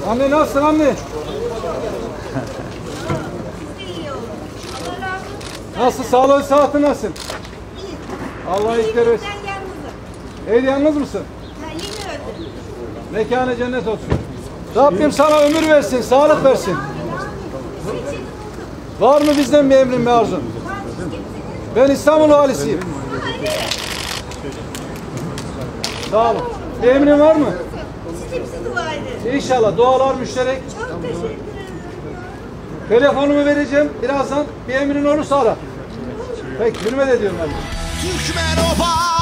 Anne nasılsın anne? Nasıl, sağlığın sıhhatin nasıl? Allah iyilikler versin. Evde yalnız mısın? Yeni öldüm. Mekanı cennet olsun. Rabbim sana ömür versin, sağlık versin. Var mı bizden bir emrin, bir arzun? Ben İstanbul valisiyim. Sağ olun. Bir emrin var mı? Hepsi dua edin. İnşallah. Dualar müşterek. Çok teşekkür ederim. Telefonumu vereceğim. Birazdan bir emrin olursa ara. Peki, hürmet ediyorum ben. Türkmen Oba.